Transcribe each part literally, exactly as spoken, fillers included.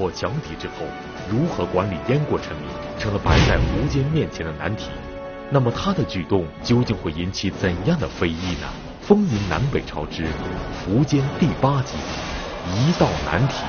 破强敌之后，如何管理燕国臣民，成了摆在苻坚面前的难题。那么他的举动究竟会引起怎样的非议呢？风云南北朝之苻坚第八集，一道难题。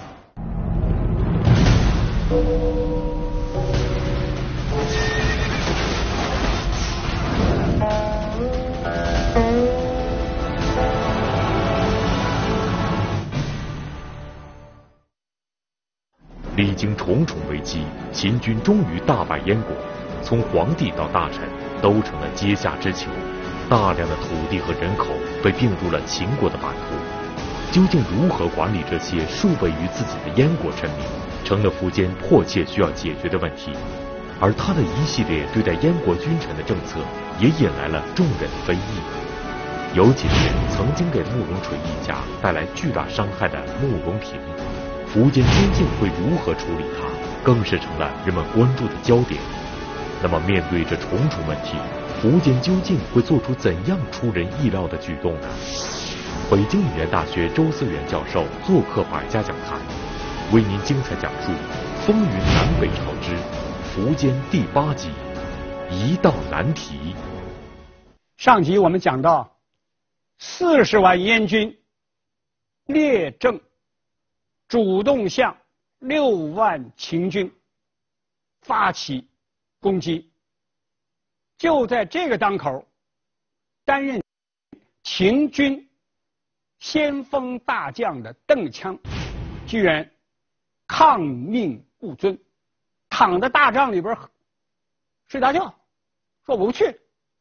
历经重重危机，秦军终于大败燕国，从皇帝到大臣都成了阶下之囚，大量的土地和人口被并入了秦国的版图。究竟如何管理这些数倍于自己的燕国臣民，成了苻坚迫切需要解决的问题。而他的一系列对待燕国君臣的政策，也引来了众人的非议。尤其是曾经给慕容垂一家带来巨大伤害的慕容平，苻坚究竟会如何处理他，更是成了人们关注的焦点。那么面对这重重问题，苻坚究竟会做出怎样出人意料的举动呢？北京语言大学周思源教授做客百家讲坛，为您精彩讲述《风云南北朝之苻坚第八集，一道难题》。 上集我们讲到，四十万燕军列阵主动向六万秦军发起攻击。就在这个当口，担任秦军先锋大将的邓羌，居然抗命不遵，躺在大帐里边睡大觉，说我不去。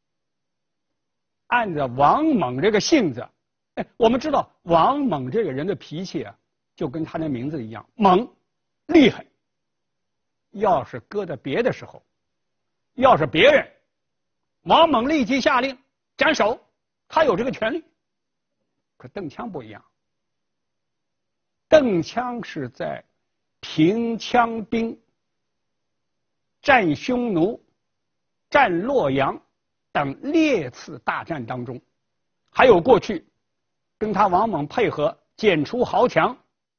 按照王猛这个性子，哎，我们知道王猛这个人的脾气啊，就跟他的名字一样，猛，厉害。要是搁在别的时候，要是别人，王猛立即下令斩首，他有这个权利。可邓羌不一样，邓羌是在平羌兵、战匈奴、战洛阳等列次大战当中，还有过去跟他王猛配合剪除豪强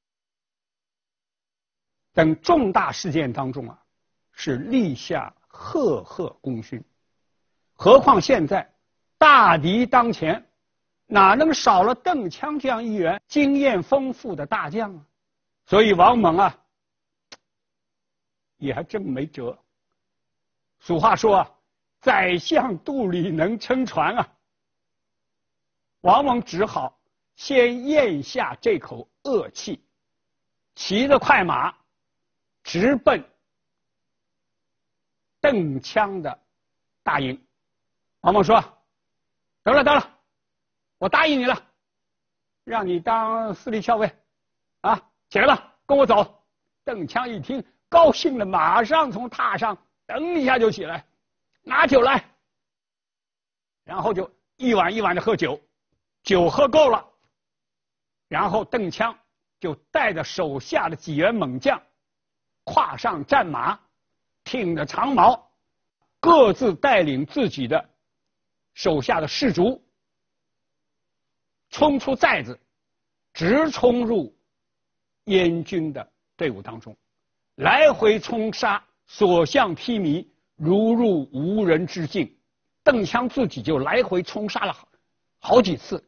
等重大事件当中啊，是立下赫赫功勋。何况现在大敌当前，哪能少了邓羌这样一员经验丰富的大将啊？所以王猛啊，也还真没辙。俗话说啊，宰相肚里能撑船啊。王猛只好先咽下这口恶气，骑着快马直奔邓羌的大营。王猛说：“得了得了，我答应你了，让你当司隶校尉，啊，起来吧，跟我走。”邓羌一听，高兴了，马上从榻上噔一下就起来，拿酒来，然后就一碗一碗的喝酒，酒喝够了，然后邓羌就带着手下的几员猛将，跨上战马，挺着长矛，各自带领自己的手下的士卒，冲出寨子，直冲入燕军的队伍当中，来回冲杀，所向披靡，如入无人之境。邓羌自己就来回冲杀了好几次。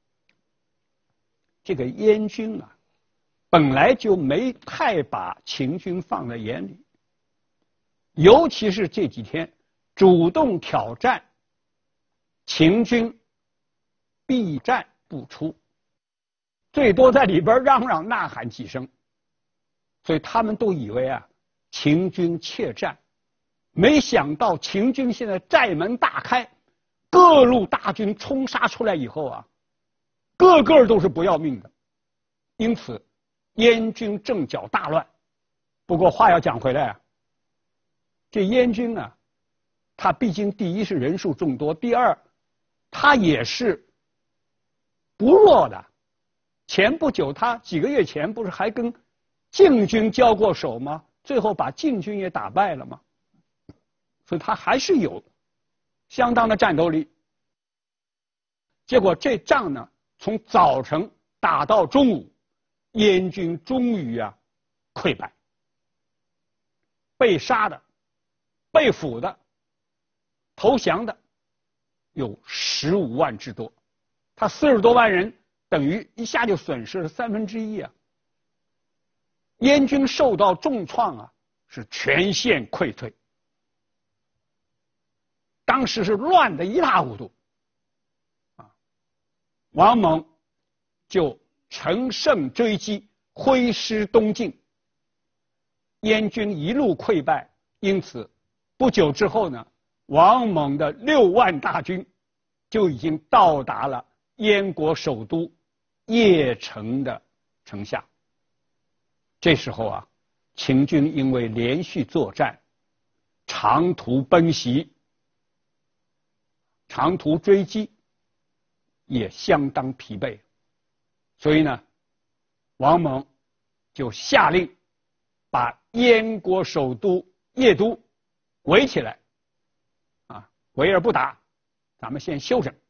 这个燕军啊，本来就没太把秦军放在眼里，尤其是这几天主动挑战秦军，避战不出，最多在里边嚷嚷呐喊几声，所以他们都以为啊秦军怯战。没想到秦军现在寨门大开，各路大军冲杀出来以后啊，个个都是不要命的，因此燕军阵脚大乱。不过话要讲回来啊，这燕军啊，他毕竟第一是人数众多，第二他也是不弱的。前不久他几个月前不是还跟晋军交过手吗？最后把晋军也打败了吗？所以他还是有相当的战斗力。结果这仗呢，从早晨打到中午，燕军终于啊溃败，被杀的、被俘的、投降的有十五万之多。他四十多万人，等于一下就损失了三分之一啊！燕军受到重创啊，是全线溃退。当时是乱得一塌糊涂，啊，王猛就乘胜追击，挥师东进。燕军一路溃败，因此不久之后呢，王猛的六万大军就已经到达了燕国首都邺城的城下。这时候啊，秦军因为连续作战，长途奔袭，长途追击，也相当疲惫，所以呢，王猛就下令把燕国首都邺都围起来，啊，围而不打，咱们先休整。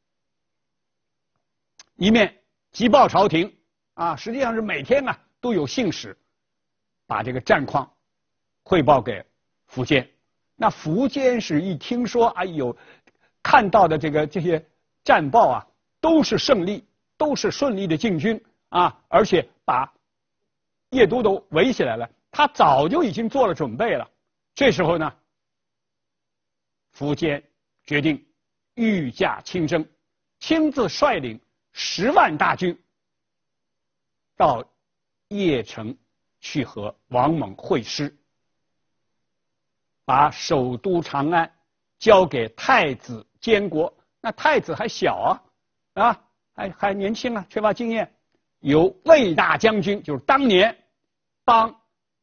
一面急报朝廷，啊，实际上是每天啊都有信使把这个战况汇报给苻坚。那苻坚是一听说，哎呦，看到的这个这些战报啊，都是胜利，都是顺利的进军啊，而且把邺都都围起来了，他早就已经做了准备了。这时候呢，苻坚决定御驾亲征，亲自率领十万大军到邺城去和王猛会师，把首都长安交给太子监国。那太子还小啊，啊，还还年轻啊，缺乏经验，由魏大将军，就是当年帮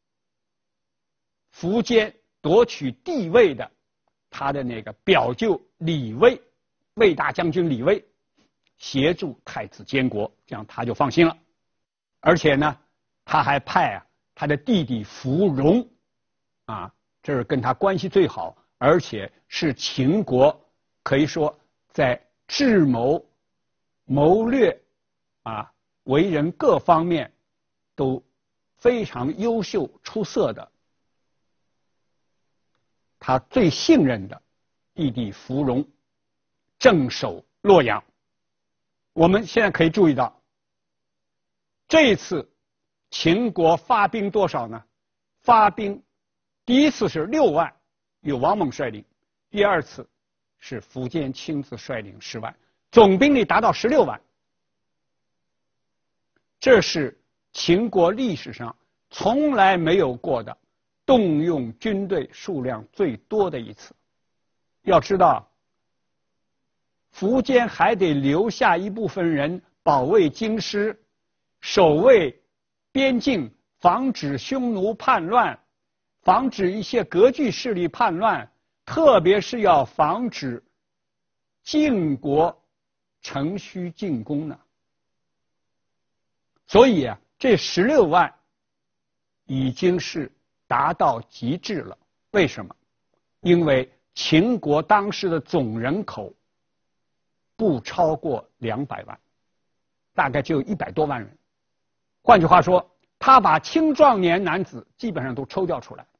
苻坚夺取帝位的他的那个表舅李威，魏大将军李威协助太子监国，这样他就放心了。而且呢，他还派啊他的弟弟苻融，啊，这是跟他关系最好，而且是秦国可以说在智谋、谋略啊、为人各方面都非常优秀出色的，他最信任的弟弟苻融镇守洛阳。我们现在可以注意到，这一次秦国发兵多少呢？发兵第一次是六万，由王猛率领；第二次是苻坚亲自率领十万，总兵力达到十六万。这是秦国历史上从来没有过的动用军队数量最多的一次。要知道，苻坚还得留下一部分人保卫京师，守卫边境，防止匈奴叛乱，防止一些割据势力叛乱，特别是要防止晋国乘虚进攻呢。所以啊，这十六万已经是达到极致了。为什么？因为秦国当时的总人口不超过两百万，大概只有一百多万人。换句话说，他把青壮年男子基本上都抽调出来。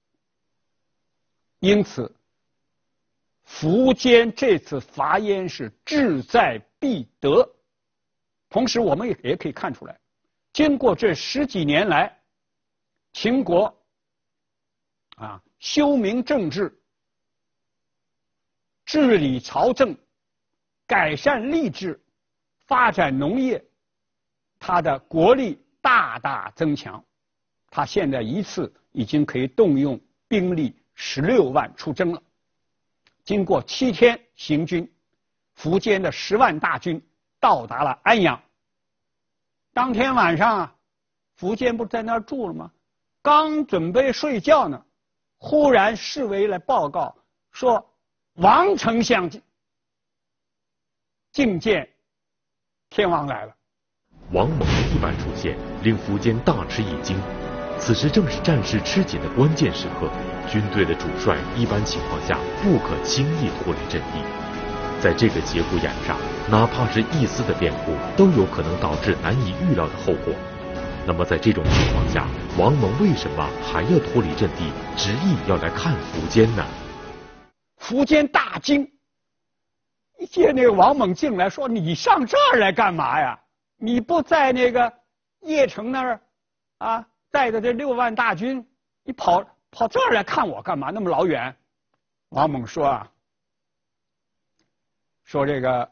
因此，苻坚这次伐燕是志在必得。同时，我们也也可以看出来，经过这十几年来，秦国啊修明政治、治理朝政、改善吏治、发展农业，他的国力大大增强。他现在一次已经可以动用兵力十六万出征了。经过七天行军，苻坚的十万大军到达了安阳。当天晚上啊，苻坚不是在那儿住了吗？刚准备睡觉呢，忽然侍卫来报告说，王丞相觐见天王来了。 王猛的意外出现令苻坚大吃一惊。此时正是战事吃紧的关键时刻，军队的主帅一般情况下不可轻易脱离阵地。在这个节骨眼上，哪怕是一丝的变故，都有可能导致难以预料的后果。 那么在这种情况下，王猛为什么还要脱离阵地，执意要来看苻坚呢？ 苻坚大惊，一见那个王猛进来，说：“你上这儿来干嘛呀？你不在那个邺城那儿啊，带着这六万大军，你跑跑这儿来看我干嘛？那么老远？”王猛说啊，说这个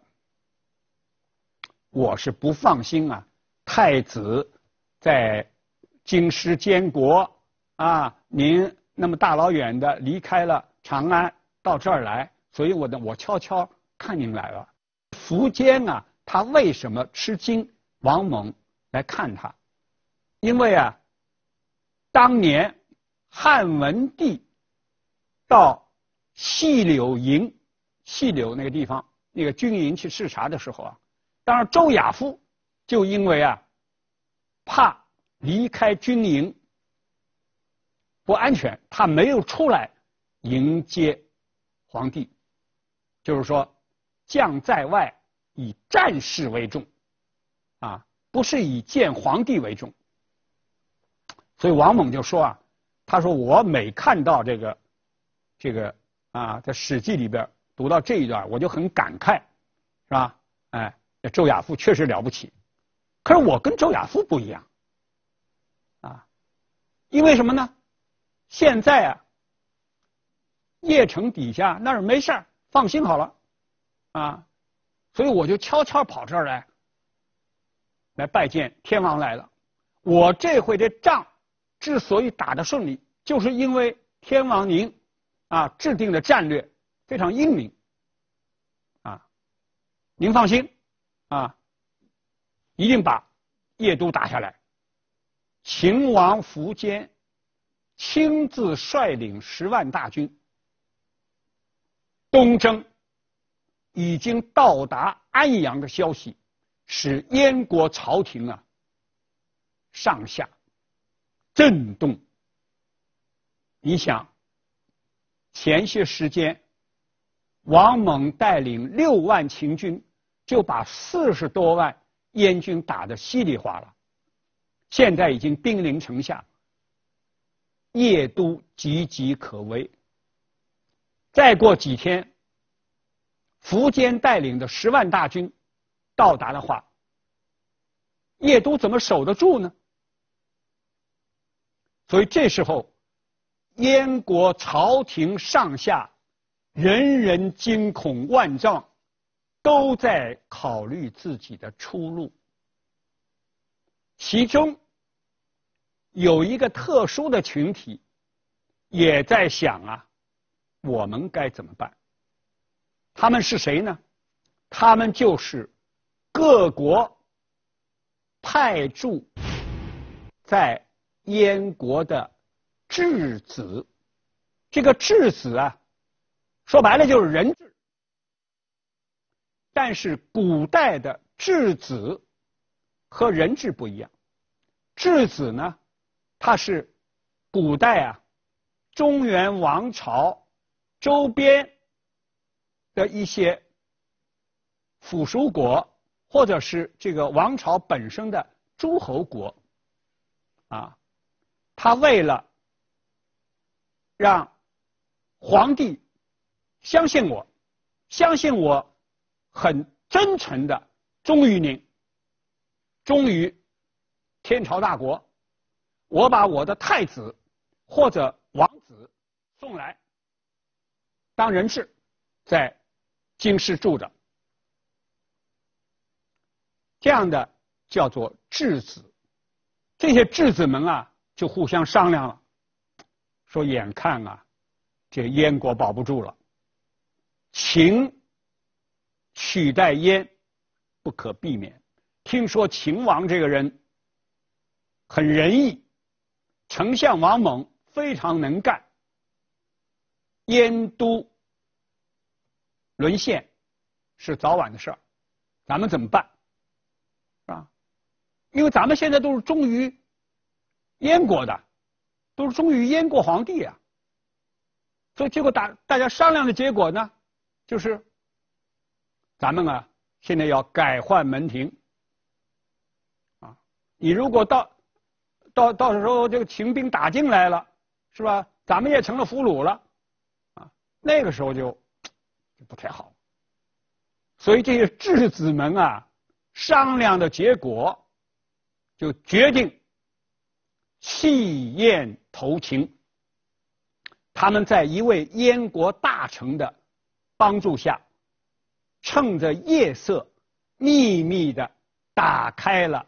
我是不放心啊，太子在京师监国啊，您那么大老远的离开了长安到这儿来，所以我呢，我悄悄看您来了。苻坚啊，他为什么吃惊？王猛来看他，因为啊，当年汉文帝到细柳营，细柳那个地方那个军营去视察的时候啊，当然周亚夫就因为啊怕离开军营不安全，他没有出来迎接皇帝，就是说将在外以战事为重啊，不是以见皇帝为重。所以王猛就说啊，他说我每看到这个这个啊，在《史记》里边读到这一段，我就很感慨，是吧？哎，周亚夫确实了不起，可是我跟周亚夫不一样啊，因为什么呢？现在啊，邺城底下那儿没事儿，放心好了啊，所以我就悄悄跑这儿来，来拜见天王来了。我这回的仗之所以打得顺利，就是因为天王您啊制定的战略非常英明啊，您放心啊，一定把邺都打下来。秦王苻坚亲自率领十万大军东征，已经到达安阳的消息，使燕国朝廷啊上下震动。你想，前些时间王猛带领六万秦军就把四十多万燕军打得稀里哗啦，现在已经兵临城下，邺都岌岌可危。再过几天，苻坚带领的十万大军到达的话，邺都怎么守得住呢？所以这时候，燕国朝廷上下人人惊恐万状，都在考虑自己的出路。其中有一个特殊的群体也在想啊，我们该怎么办？他们是谁呢？他们就是各国派驻在燕国的质子。这个质子啊，说白了就是人质。但是古代的质子和人质不一样，质子呢，它是古代啊中原王朝周边的一些附属国，或者是这个王朝本身的诸侯国啊，他为了让皇帝相信我，相信我很真诚的忠于您，忠于天朝大国，我把我的太子或者王子送来当人质，在京师住着，这样的叫做质子。这些质子们啊，就互相商量了，说眼看啊，这燕国保不住了，秦取代燕不可避免。听说秦王这个人很仁义，丞相王猛非常能干，燕都沦陷是早晚的事儿，咱们怎么办？是吧？因为咱们现在都是忠于燕国的，都是忠于燕国皇帝啊。所以结果大大家商量的结果呢，就是咱们啊现在要改换门庭啊。你如果到到到时候这个秦兵打进来了，是吧？咱们也成了俘虏了，啊，那个时候就就不太好。所以这些质子们啊，商量的结果，就决定弃燕投秦。他们在一位燕国大臣的帮助下，趁着夜色，秘密的打开了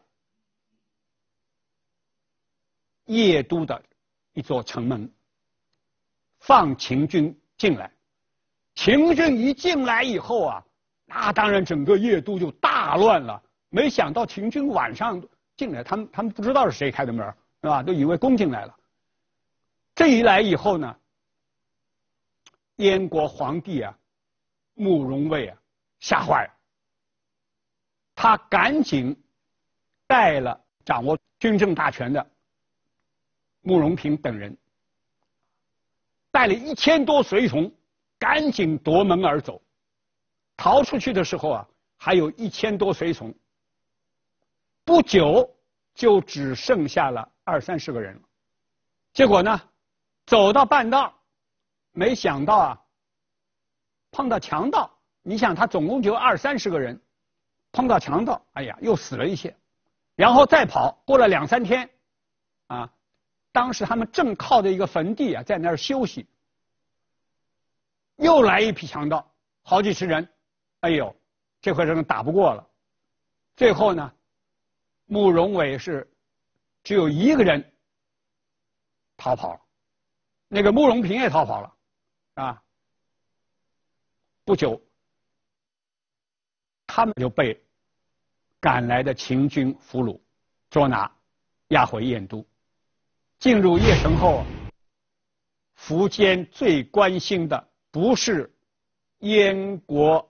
邺都的一座城门，放秦军进来。秦军一进来以后啊，那当然整个邺都就大乱了。没想到秦军晚上进来，他们他们不知道是谁开的门，是吧？都以为攻进来了。这一来以后呢，燕国皇帝啊，慕容伟啊，吓坏了。他赶紧带了掌握军政大权的慕容平等人，带了一千多随从，赶紧夺门而走。逃出去的时候啊，还有一千多随从。不久就只剩下了二三十个人了。结果呢，走到半道，没想到啊，碰到强盗。你想，他总共就二三十个人，碰到强盗，哎呀，又死了一些。然后再跑，过了两三天，啊，当时他们正靠着一个坟地啊，在那儿休息，又来一批强盗，好几十人。哎呦，这回人打不过了。最后呢，慕容伟是只有一个人逃跑了，那个慕容平也逃跑了，啊，不久，他们就被赶来的秦军俘虏捉拿，押回燕都。进入邺城后，苻坚最关心的不是燕国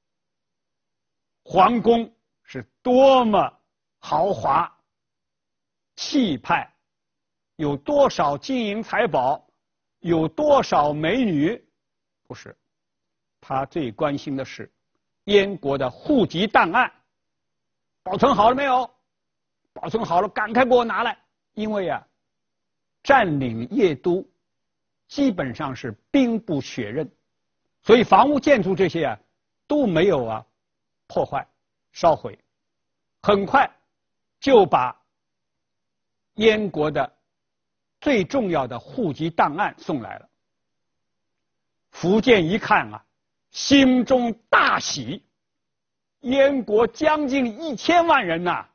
皇宫是多么豪华气派，有多少金银财宝，有多少美女，不是，他最关心的是燕国的户籍档案保存好了没有？保存好了，赶快给我拿来。因为啊，占领邺都基本上是兵不血刃，所以房屋建筑这些啊都没有啊破坏烧毁，很快就把燕国的最重要的户籍档案送来了。苻坚一看啊，心中大喜，燕国将近一千万人呐、啊。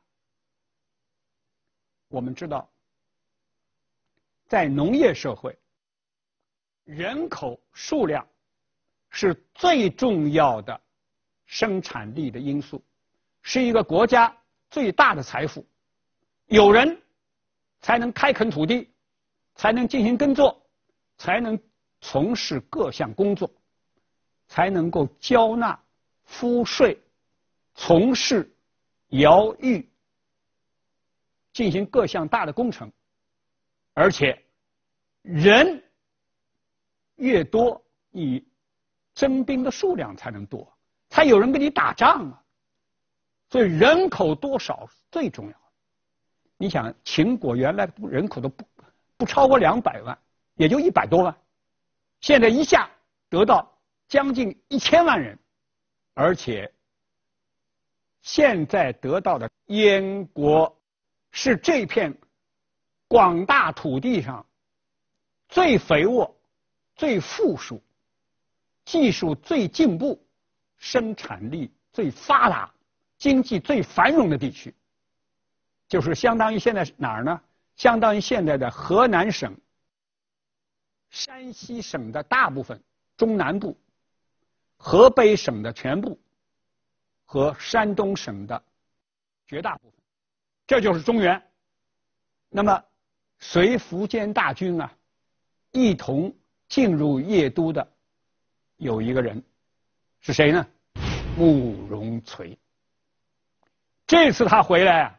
我们知道，在农业社会，人口数量是最重要的生产力的因素，是一个国家最大的财富。有人才能开垦土地，才能进行耕作，才能从事各项工作，才能够交纳赋税，从事徭役，进行各项大的工程。而且人越多，你征兵的数量才能多，才有人跟你打仗啊。所以人口多少最重要。你想，秦国原来人口都不不超过两百万，也就一百多万，现在一下得到将近一千万人，而且现在得到的燕国是这片广大土地上最肥沃、最富庶、技术最进步、生产力最发达、经济最繁荣的地区，就是相当于现在哪儿呢？相当于现在的河南省、山西省的大部分、中南部、河北省的全部和山东省的绝大部分，这就是中原。那么随苻坚大军啊一同进入邺都的有一个人，是谁呢？慕容垂。这次他回来啊，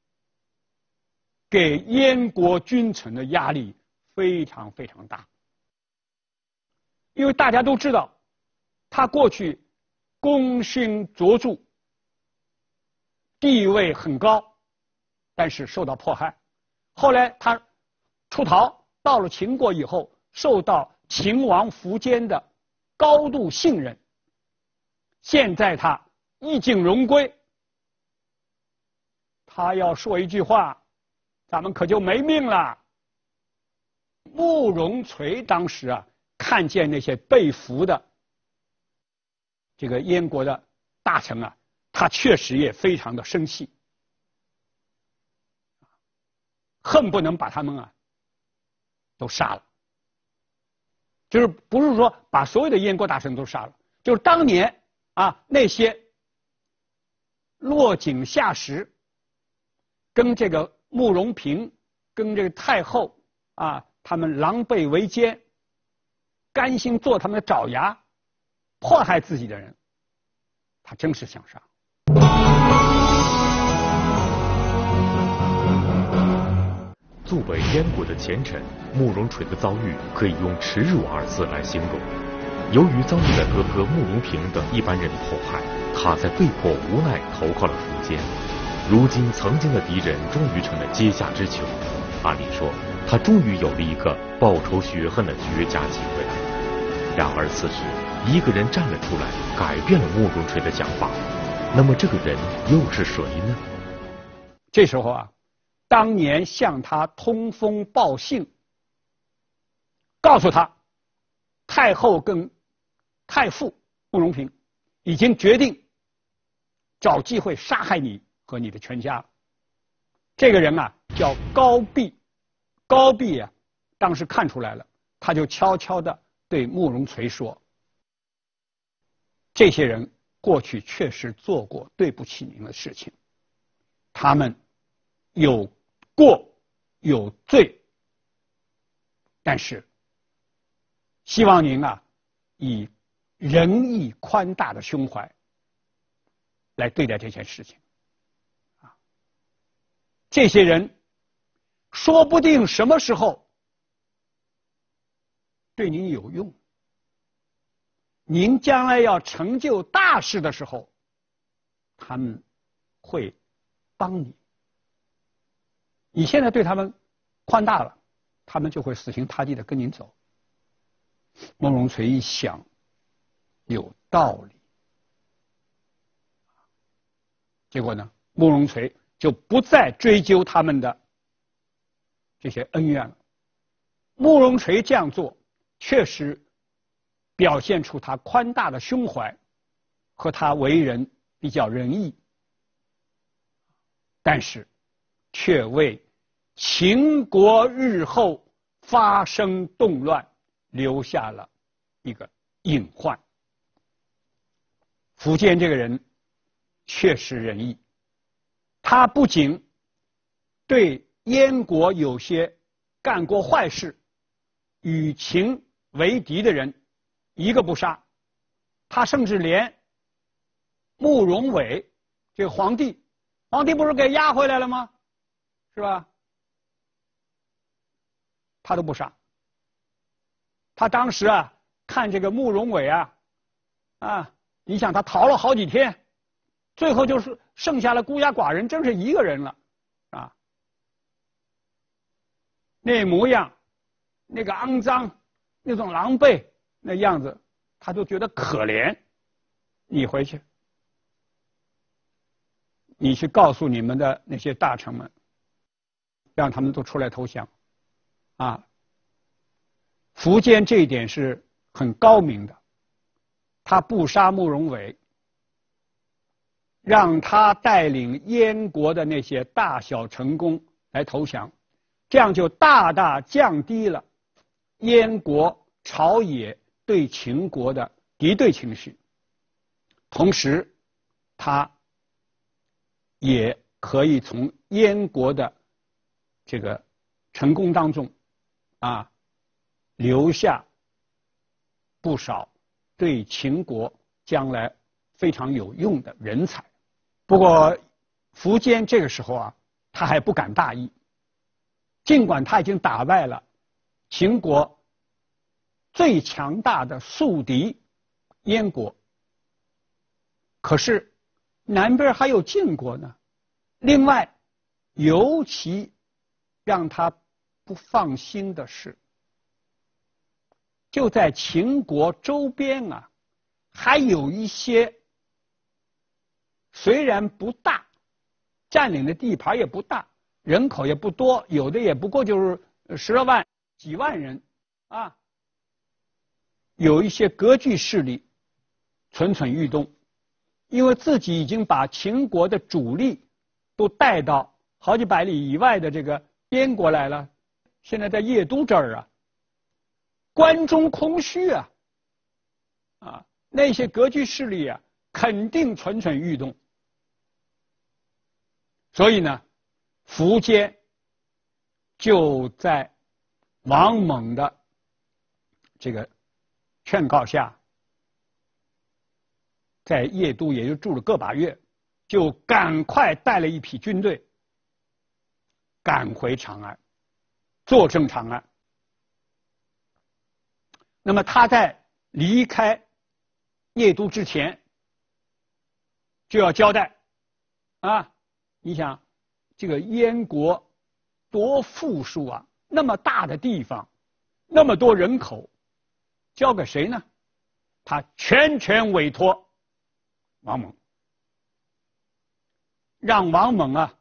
给燕国君臣的压力非常非常大。因为大家都知道，他过去功勋卓著，地位很高，但是受到迫害。 后来他出逃到了秦国以后，受到秦王苻坚的高度信任，现在他衣锦荣归，他要说一句话，咱们可就没命了。慕容垂当时啊，看见那些被俘的这个燕国的大臣啊，他确实也非常的生气，恨不能把他们啊都杀了。就是不是说把所有的燕国大臣都杀了，就是当年啊那些落井下石，跟这个慕容平、跟这个太后啊，他们狼狈为奸，甘心做他们的爪牙，迫害自己的人，他真是想杀。 作为燕国的前臣，慕容垂的遭遇可以用耻辱二字来形容。由于遭遇了哥哥慕容平等一般人的迫害，他才被迫无奈投靠了苻坚。如今曾经的敌人终于成了阶下之囚，按理说他终于有了一个报仇雪恨的绝佳机会了。然而此时一个人站了出来，改变了慕容垂的想法。那么这个人又是谁呢？ 这时候啊，当年向他通风报信，告诉他太后跟太傅慕容平已经决定找机会杀害你和你的全家。这个人啊叫高弼，高弼啊当时看出来了，他就悄悄地对慕容垂说，这些人过去确实做过对不起您的事情，他们有过有罪，但是希望您啊以仁义宽大的胸怀来对待这件事情。啊，这些人说不定什么时候对您有用，您将来要成就大事的时候，他们会帮你。你现在对他们宽大了，他们就会死心塌地的跟您走。慕容垂一想，有道理。结果呢，慕容垂就不再追究他们的这些恩怨了。慕容垂这样做，确实表现出他宽大的胸怀和他为人比较仁义，但是却为秦国日后发生动乱留下了一个隐患。苻坚这个人确实仁义，他不仅对燕国有些干过坏事与秦为敌的人一个不杀，他甚至连慕容伟这个皇帝，皇帝不是给押回来了吗？是吧？他都不杀。他当时啊，看这个慕容伟啊，啊，你想他逃了好几天，最后就是剩下了孤家寡人，真是一个人了，啊，那模样，那个肮脏，那种狼狈那样子，他就觉得可怜。你回去，你去告诉你们的那些大臣们，让他们都出来投降，啊。苻坚这一点是很高明的，他不杀慕容伟，让他带领燕国的那些大小臣工来投降，这样就大大降低了燕国朝野对秦国的敌对情绪，同时他也可以从燕国的这个臣工当中啊留下不少对秦国将来非常有用的人才。不过苻坚这个时候啊，他还不敢大意，尽管他已经打败了秦国最强大的宿敌燕国，可是南边还有晋国呢。另外，尤其让他不放心的是，就在秦国周边啊，还有一些虽然不大，占领的地盘也不大，人口也不多，有的也不过就是十来万、几万人啊，有一些割据势力蠢蠢欲动，因为自己已经把秦国的主力都带到好几百里以外的这个边国来了，现在在邺都这儿啊，关中空虚啊，啊，那些割据势力啊，肯定蠢蠢欲动。所以呢，苻坚就在王猛的这个劝告下，在邺都也就住了个把月，就赶快带了一批军队赶回长安，坐镇长安。那么他在离开邺都之前，就要交代啊，你想这个燕国多富庶啊，那么大的地方，那么多人口，交给谁呢？他全权委托王猛，让王猛啊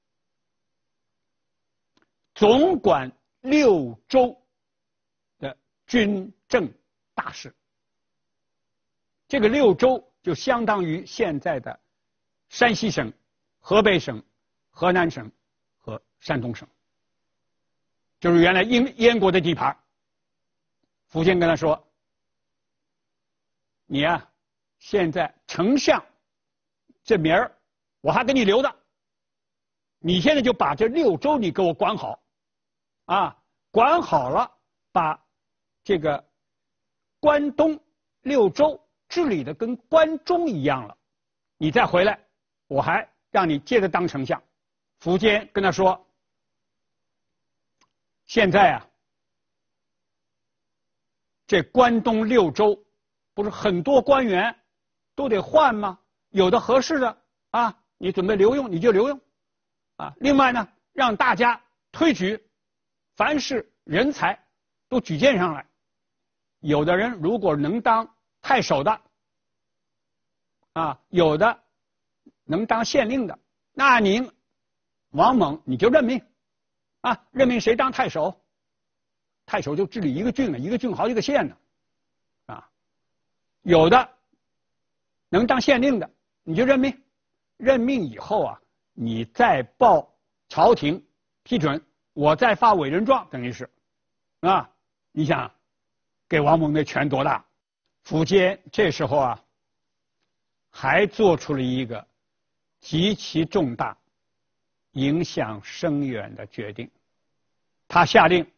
总管六州的军政大事。这个六州就相当于现在的山西省、河北省、河南省和山东省，就是原来燕燕国的地盘。苻坚跟他说：“你啊，现在丞相这名儿我还给你留着，你现在就把这六州你给我管好，啊，管好了，把这个关东六州治理的跟关中一样了，你再回来，我还让你接着当丞相。”苻坚跟他说：“现在啊，这关东六州不是很多官员都得换吗？有的合适的啊，你准备留用你就留用啊。另外呢，让大家推举，凡是人才都举荐上来。有的人如果能当太守的啊，有的能当县令的，那您王猛你就任命啊，任命谁当太守？太守就治理一个郡了，一个郡好几个县呢，啊，有的能当县令的，你就任命，任命以后啊，你再报朝廷批准，我再发委任状，等于是，啊，你想给王猛的权多大？苻坚这时候啊，还做出了一个极其重大、影响深远的决定，他下令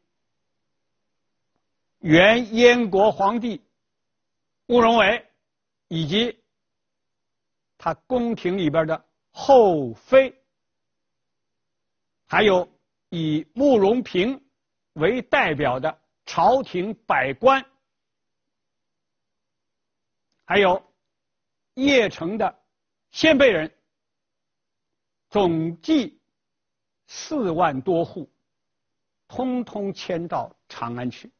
原燕国皇帝慕容伟以及他宫廷里边的后妃，还有以慕容平为代表的朝廷百官，还有邺城的鲜卑人，总计四万多户，通通迁到长安去。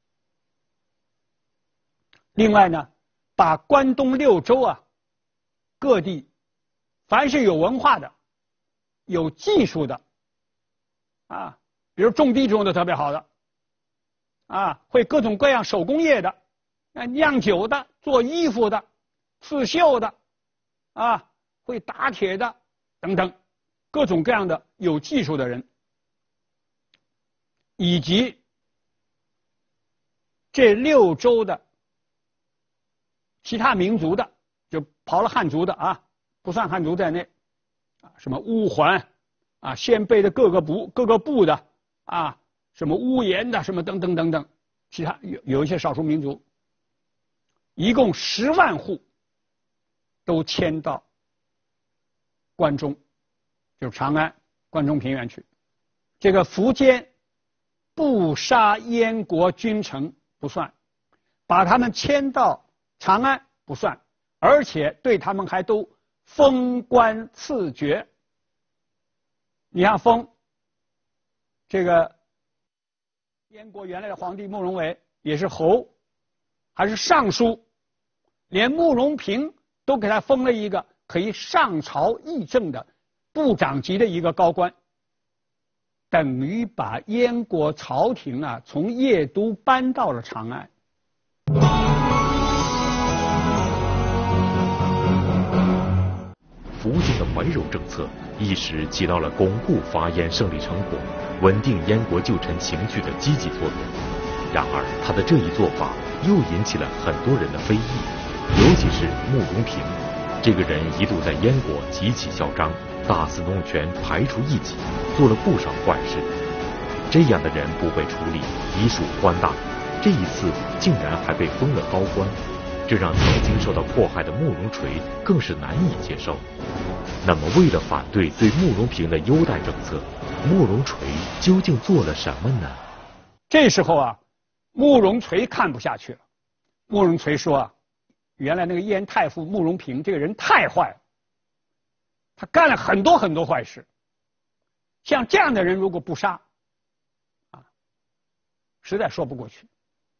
另外呢，把关东六州啊各地凡是有文化的、有技术的啊，比如种地种的特别好的啊，会各种各样手工业的、啊酿酒的、做衣服的、刺绣的啊，会打铁的等等，各种各样的有技术的人，以及这六州的其他民族的，就刨了汉族的啊，不算汉族在内啊，什么乌桓啊、鲜卑的各个部各个部的啊，什么乌延的什么等等等等，其他有有一些少数民族，一共十万户都迁到关中，就是长安、关中平原去。这个苻坚不杀燕国君臣不算，把他们迁到长安不算，而且对他们还都封官赐爵。你看封这个燕国原来的皇帝慕容伟也是侯，还是尚书，连慕容平都给他封了一个可以上朝议政的部长级的一个高官，等于把燕国朝廷啊从邺都搬到了长安。 苻坚的怀柔政策一时起到了巩固伐燕胜利成果、稳定燕国旧臣情绪的积极作用。然而，他的这一做法又引起了很多人的非议，尤其是慕容平。这个人一度在燕国极其嚣张，大肆弄权，排除异己，做了不少坏事。这样的人不被处理，已属官大，这一次竟然还被封了高官。这让曾经受到迫害的慕容垂更是难以接受。那么，为了反对对慕容平的优待政策，慕容垂究竟做了什么呢？ 这时候啊，慕容垂看不下去了。慕容垂说啊，原来那个燕太傅慕容平这个人太坏了，他干了很多很多坏事。像这样的人如果不杀，啊，实在说不过去。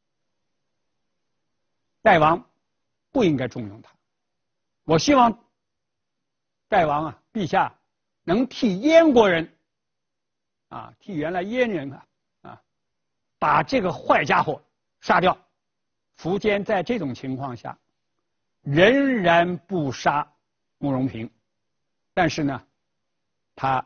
代王不应该重用他，我希望代王啊，陛下能替燕国人啊，替原来燕人啊啊，把这个坏家伙杀掉。苻坚在这种情况下仍然不杀慕容平，但是呢，他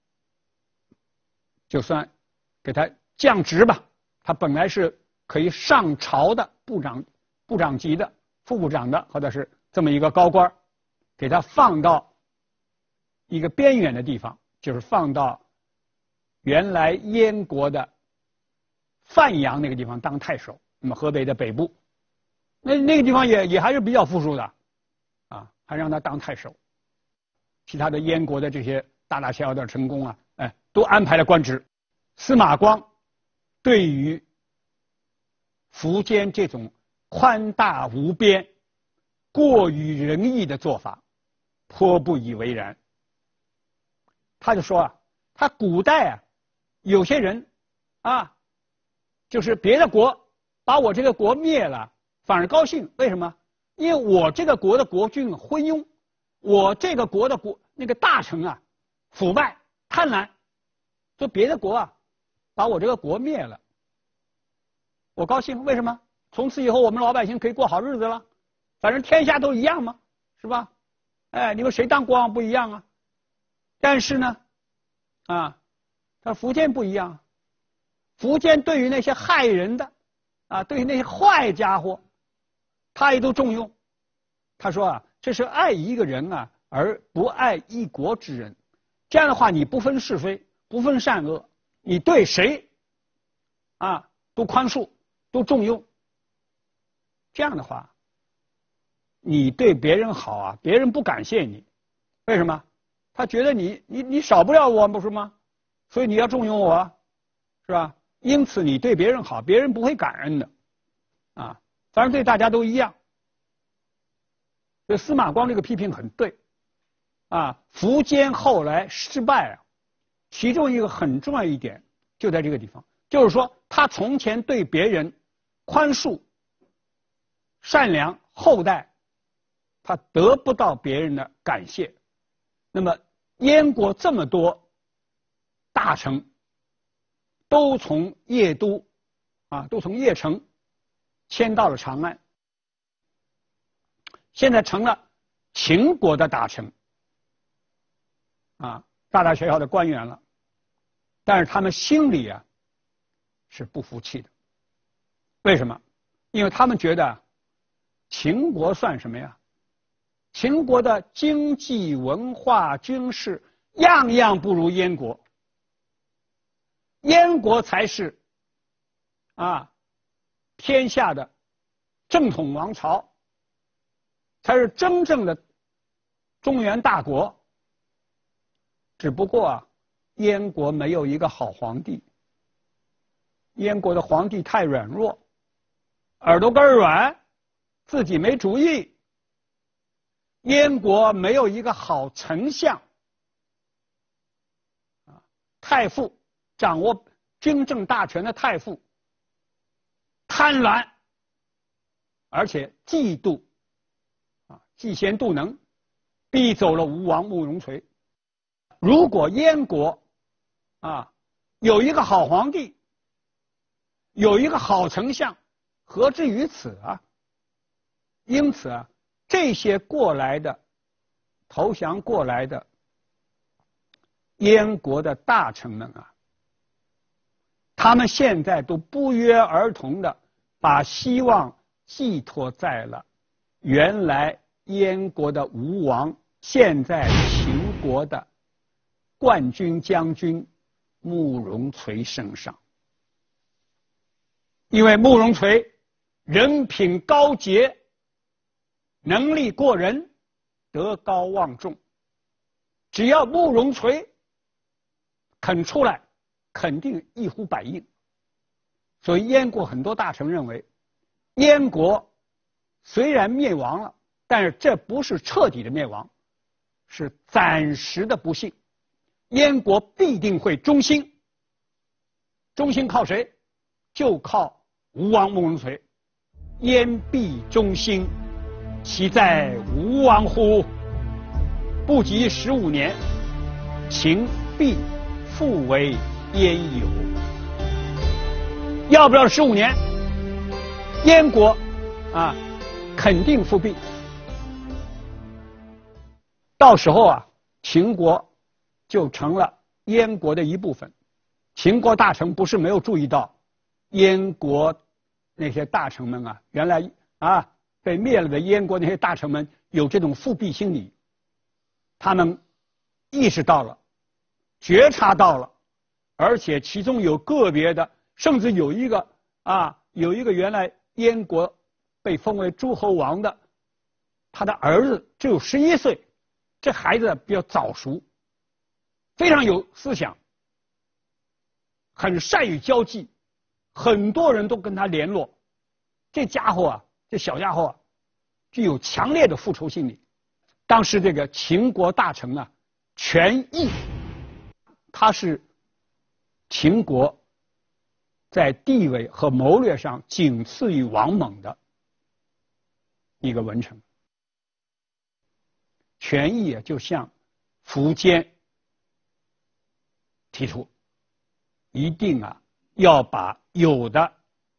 就算给他降职吧，他本来是可以上朝的部长。部长级的、副部长的，或者是这么一个高官，给他放到一个边远的地方，就是放到原来燕国的范阳那个地方当太守。那么河北的北部，那那个地方也也还是比较富庶的，啊，还让他当太守。其他的燕国的这些大大小小的臣工啊，哎，都安排了官职。司马光对于苻坚这种宽大无边、过于仁义的做法，颇不以为然。他就说啊，他古代啊，有些人啊，就是别的国把我这个国灭了，反而高兴。为什么？因为我这个国的国君昏庸，我这个国的国那个大臣啊，腐败贪婪，说别的国啊，把我这个国灭了，我高兴。为什么？从此以后，我们老百姓可以过好日子了，反正天下都一样嘛，是吧？哎，你们谁当国王不一样啊？但是呢，啊，他苻坚不一样，苻坚对于那些害人的，啊，对于那些坏家伙，他也都重用。他说啊，这是爱一个人啊，而不爱一国之人。这样的话，你不分是非，不分善恶，你对谁啊都宽恕，都重用。这样的话，你对别人好啊，别人不感谢你，为什么？他觉得你你你少不了我，不是吗？所以你要重用我，是吧？因此你对别人好，别人不会感恩的，啊，反正对大家都一样。所以司马光这个批评很对，啊，苻坚后来失败啊，其中一个很重要一点就在这个地方，就是说他从前对别人宽恕、善良、厚待，他得不到别人的感谢。那么燕国这么多大臣都从邺都啊，都从邺城迁到了长安，现在成了秦国的大臣啊，大大小小的官员了，但是他们心里啊是不服气的。为什么？因为他们觉得秦国算什么呀？秦国的经济、文化、军事样样不如燕国，燕国才是啊天下的正统王朝，才是真正的中原大国。只不过啊，燕国没有一个好皇帝，燕国的皇帝太软弱，耳朵根儿软，自己没主意。燕国没有一个好丞相，啊，太傅掌握军政大权的太傅，贪婪，而且嫉妒，啊，嫉贤妒能，逼走了吴王慕容垂。如果燕国啊有一个好皇帝，有一个好丞相，何至于此啊？因此啊，这些过来的投降过来的燕国的大臣们啊，他们现在都不约而同的把希望寄托在了原来燕国的吴王，现在秦国的冠军将军慕容垂身上。因为慕容垂人品高洁，能力过人，德高望重，只要慕容垂肯出来，肯定一呼百应。所以燕国很多大臣认为，燕国虽然灭亡了，但是这不是彻底的灭亡，是暂时的不幸。燕国必定会中兴，中兴靠谁？就靠吴王慕容垂。燕必中兴，其在吴王乎？不及十五年，秦必复为燕有。要不要十五年？燕国啊，肯定复辟。到时候啊，秦国就成了燕国的一部分。秦国大臣不是没有注意到，燕国那些大臣们啊，原来啊被灭了的燕国那些大臣们有这种复辟心理，他们意识到了，觉察到了，而且其中有个别的，甚至有一个啊，有一个原来燕国被封为诸侯王的，他的儿子只有十一岁，这孩子比较早熟，非常有思想，很善于交际，很多人都跟他联络。这家伙啊，这小家伙啊，具有强烈的复仇心理。当时这个秦国大臣啊，权益，他是秦国在地位和谋略上仅次于王猛的一个文臣。权益啊，就向苻坚提出，一定啊要把有的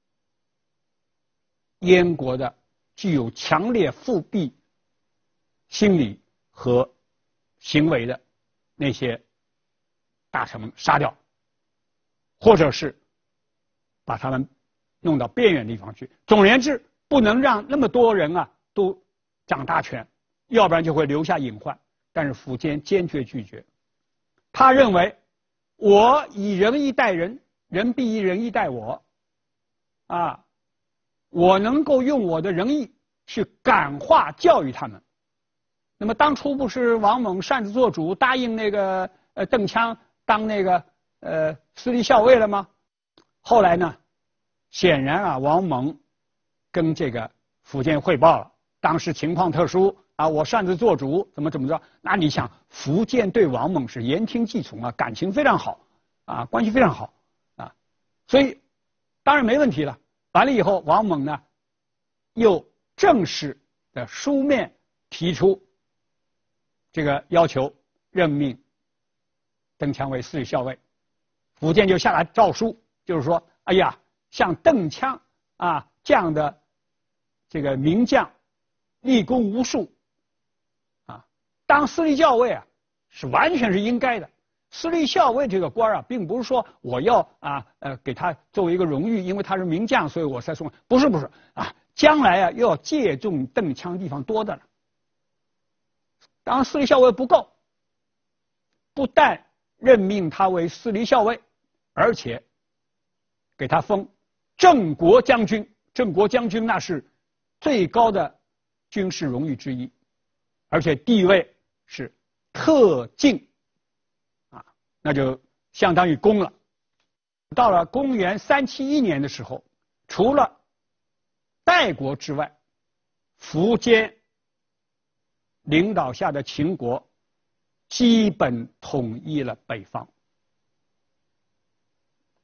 燕国的具有强烈复辟心理和行为的那些大臣们杀掉，或者是把他们弄到边远地方去。总而言之，不能让那么多人啊都掌大权，要不然就会留下隐患。但是苻坚坚决拒绝，他认为我以仁义待人，人必以仁义待我啊，我能够用我的仁义去感化教育他们。那么当初不是王猛擅自做主，答应那个呃邓羌当那个呃司隶校尉了吗？后来呢，显然啊，王猛跟这个苻坚汇报了，当时情况特殊啊，我擅自做主，怎么怎么着？那你想，苻坚对王猛是言听计从啊，感情非常好啊，关系非常好啊，所以当然没问题了。完了以后，王猛呢又正式的书面提出这个要求，任命邓羌为司隶校尉。苻坚就下来诏书，就是说，哎呀，像邓羌啊这样的这个名将，立功无数啊，当司隶校尉啊是完全是应该的。司隶校尉这个官啊，并不是说我要啊呃给他作为一个荣誉，因为他是名将，所以我才送。不是不是啊，将来啊又要借重邓羌地方多的了。当司隶校尉不够，不但任命他为司隶校尉，而且给他封郑国将军。郑国将军那是最高的军事荣誉之一，而且地位是特进啊，那就相当于公了。到了公元三七一年的时候，除了代国之外，苻坚领导下的秦国基本统一了北方。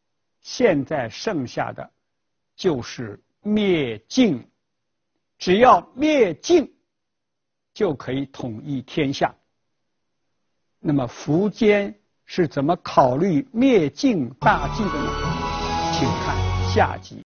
现在剩下的就是灭晋，只要灭晋，就可以统一天下。那么苻坚是怎么考虑灭晋大计的呢？请看下集。